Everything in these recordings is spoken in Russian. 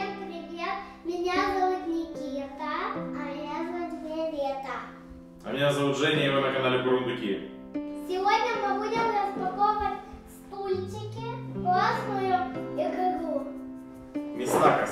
привет! Меня зовут Никита, а меня зовут Виолетта. А меня зовут Женя, и вы на канале Бурундуки. Сегодня мы будем распаковывать стульчики, классную игру. Мистакос.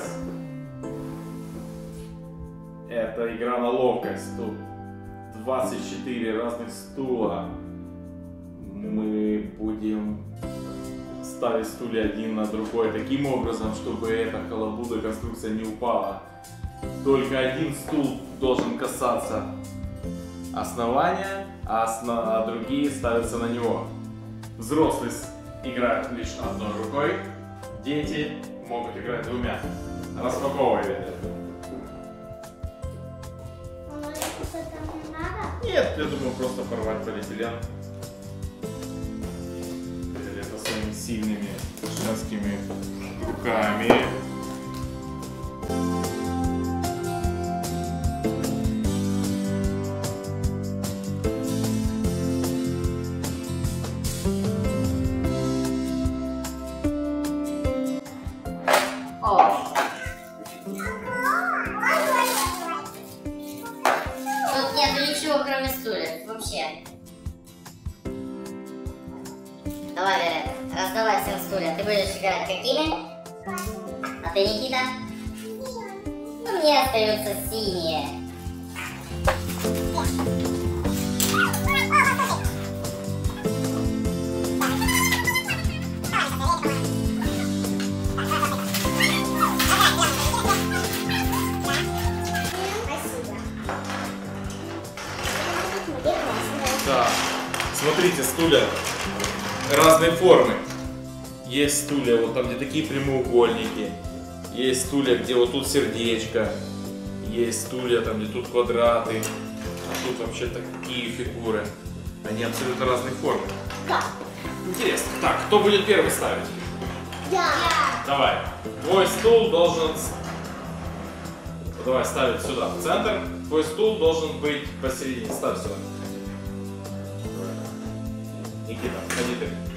Это игра на ловкость. Тут 24 разных стула. Мы будем ставить стулья один на другой таким образом, чтобы эта халабуда конструкция не упала. Только один стул должен касаться основания, а другие ставятся на него. Взрослые играют лишь одной рукой, дети могут играть двумя. Распаковывай это. Нет, я думаю, просто порвать полиэтилен. Это своими сильными женскими руками. Тут нет ничего, кроме стульев, вообще. Давай, Виолетта, раздавай всем стулья. Ты будешь играть какими? А ты, Никита? Ну, мне остаются синие. Да. Смотрите, стулья разной формы. Есть стулья, вот там, где такие прямоугольники. Есть стулья, где вот тут сердечко. Есть стулья, там, где тут квадраты. А тут вообще такие фигуры. Они абсолютно разной формы. Да. Интересно. Так, кто будет первый ставить? Я. Давай. Твой стул должен... Давай ставить сюда, в центр. Твой стул должен быть посередине. Ставь сюда. Никита, ходи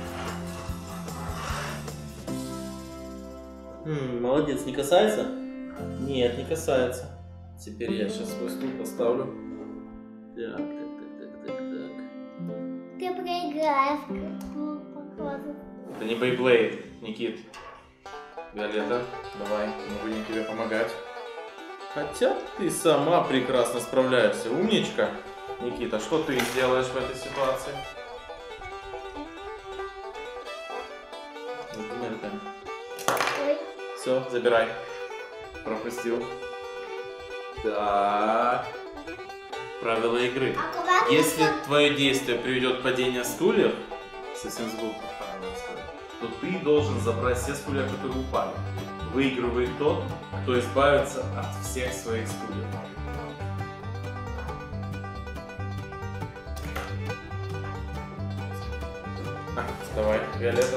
ты. Молодец, не касается? Нет, не касается. Теперь я сейчас свой стул поставлю. Так. Ты проиграешь, походу. Это не Beyblade, Никит. Виолетта, давай, мы будем тебе помогать. Хотя ты сама прекрасно справляешься. Умничка. Никита, что ты сделаешь в этой ситуации? Все, забирай. Пропустил. Так. Правила игры. А куда ты Если сам- твое действие приведет к падению стульев, совсем забыл про правила сказать, то ты должен забрать все стулья, которые упали. Выигрывает тот, кто избавится от всех своих стульев. Давай, Виолетта.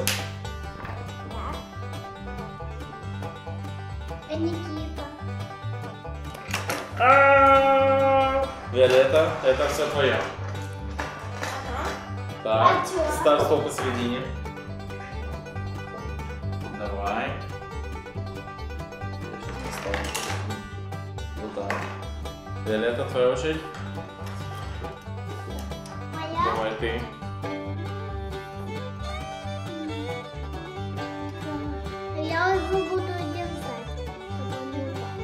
Это Никита. Виолетта, это все твое. Так, А чё? ставь стол посередине. Давай. Я сейчас поставлю. Вот так. Виолетта, твоя очередь. Моя. Давай ты. Я его буду держать. чтобы он не упал.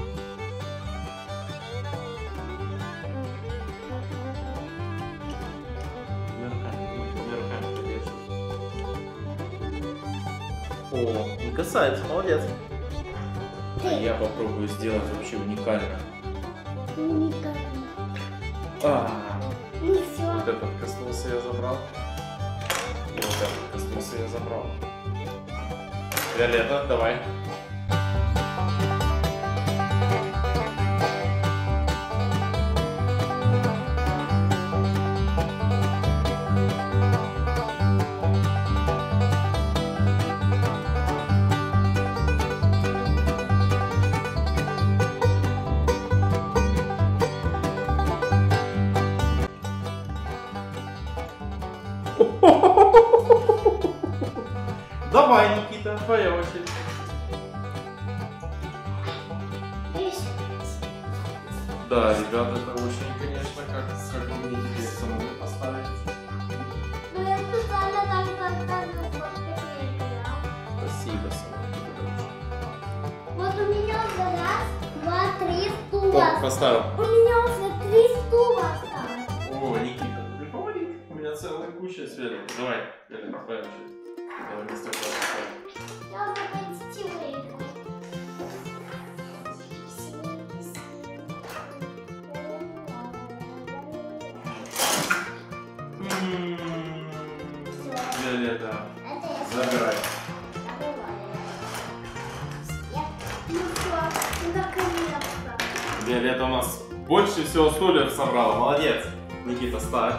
О, не касается, молодец. А я попробую сделать вообще уникально. Никогда. Ну все. Вот этот коснулся, я забрал. И вот этот коснулся, я забрал. Виолетта, давай. Давай, Никита, твоя очередь. Да, ребята, это очень, конечно, как мне теперь самому поставить. Ну я специально так играл. Спасибо, Соня. Вот у меня уже раз, два, три стула. О, поставил. У меня уже 3 стула осталось. О, Никита, ты помоги. У меня целая куча сверху. Давай, Виолетта, твоя очередь. Давай вместе поставим. Я уже почти выиграла. Виолетта, Это я забирай. Ну все, наконец-то. Виолетта у нас больше всего стульев собрала. Молодец. Никита, ставь.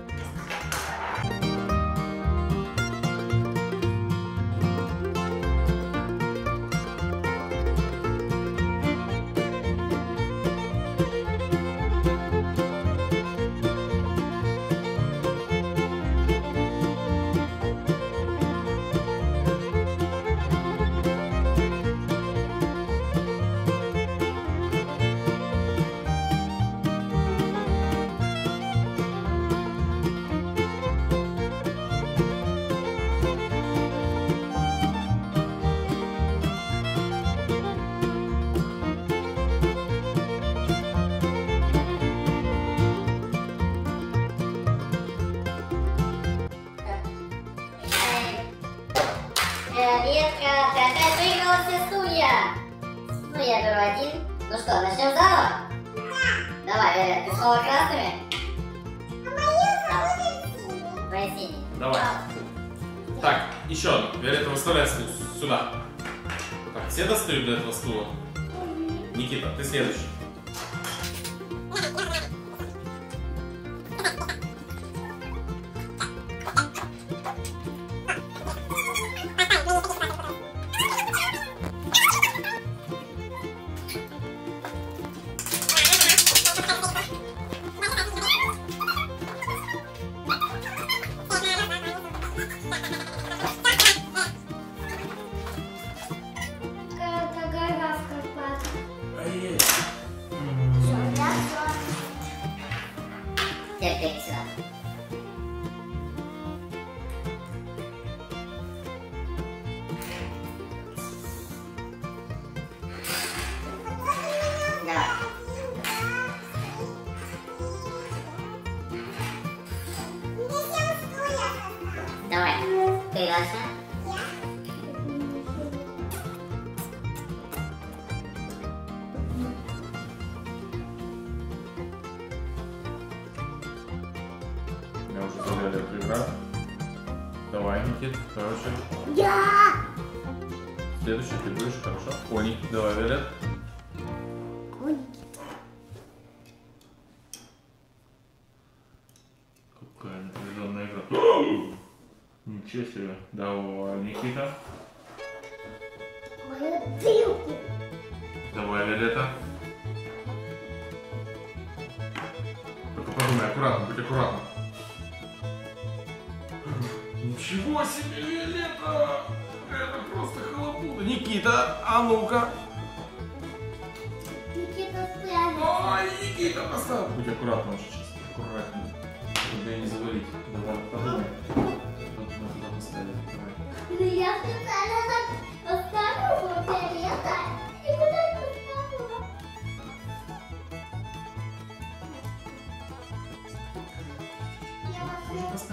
Виолетка, ты опять выиграла все стулья. Ну, я беру один. Ну что, начнем заново? Да. Давай, Виолетта, ты снова красными? Твои синие. Давай. Так, еще одну. Виолетта, выставляй стул сюда. Так, все достают до этого стула? Никита, ты следующий. Какая-то гора в Карпатах. Ай-яй. Всё, я всё. Теперь сюда. Давай. Давай. Ты дальше. Я уже за Виолетту играю. Давай, Никит, твоя очередь. Я! Следующий ты будешь, хорошо? Кони, давай, Виолетта. Какая напряженная игра. Ничего себе. Давай, Никита. Мои бутылки. Давай, Виолетта. Только подумай, аккуратно, будь аккуратна. Ничего себе, Виолетта! Это просто халабуда. Никита, а ну-ка. Никита спрятался. Ой, Никита, поставь. Будь аккуратна, очень сейчас. Аккуратнее. Чтобы ее не завалить. Давай, подумай. Вот мы туда поставили. Давай. Ну я специально так поставила, Виолетта. И куда я поставила? Я вас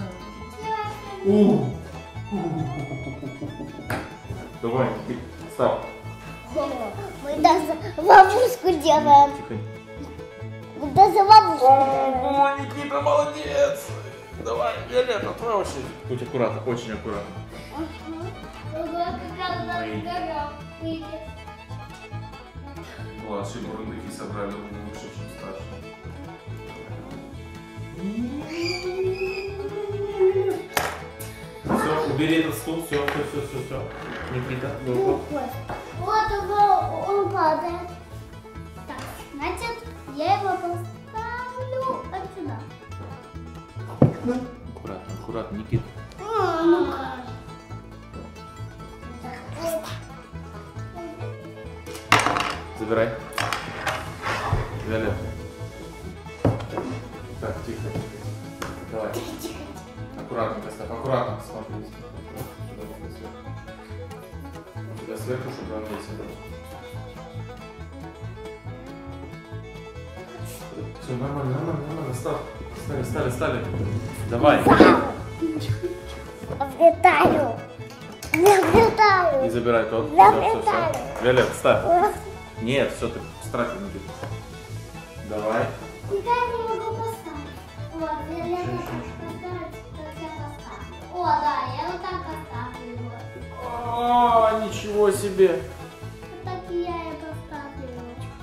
Давай, ставь. Мы даже ловушку делаем. Тихо. Мы даже ловушку делаем. О, Никита, молодец. Давай, Виолетта, твоя очередь. Будь аккуратна, очень аккуратно. Ого, какая у нас Ой. гора выйдет. Младшие бурундуки собрали лучше, чем старшие. Все, убери этот стул, все. Никита, ну. Вот его, он падает. Так, значит, я его поставлю вот сюда. Аккуратно, Никита. Ну-ка. Забирай. Виолетта. Так, тихо. Давай. Аккуратненько ставь, аккуратно. Смотри. Сюда сверху, чтобы он весь был. Все, нормально, нормально. Стали. Давай. Влетаю. И забирай тот. Все. Виолетта, ставь. Нет, все, ты стратил, Никита. Давай. Никак не могу поставить. Вот, я поставить, как я поставлю. О, да, я вот так поставлю его. О, ничего себе. Вот так и я и поставлю.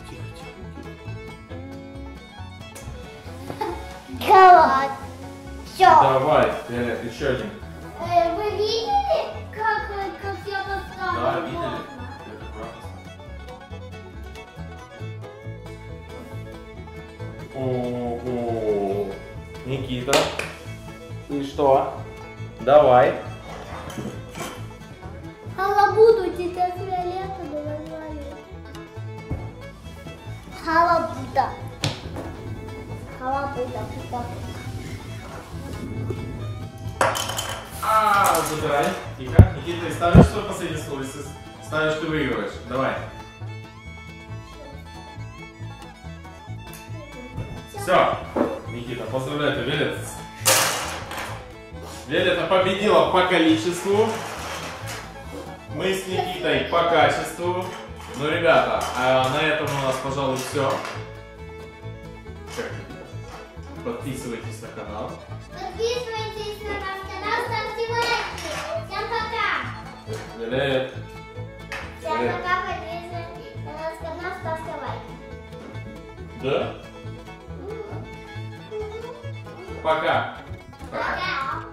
Давай. Все. Давай, Виолетта, еще один. Вы видели, как я поставлю? Да, видели? Ого. Никита, и что? Давай. Халабуду тебя с Виолеттой назвали. Халабуда. Халабуда. Забирай. Тихо. Никита, ты ставишь свой последний слово? Если ставишь, ты выигрываешь. Давай. Все. Никита, поздравляю тебя, Виолетта. Виолетта победила по количеству. Мы с Никитой по качеству. Ну, ребята, на этом у нас, пожалуй, все. Подписывайтесь на канал. Подписывайтесь на наш канал, ставьте лайки. Всем пока. Виолетта. Всем пока, подписывайтесь на наш канал, ставьте лайки. Да? Пока. Пока.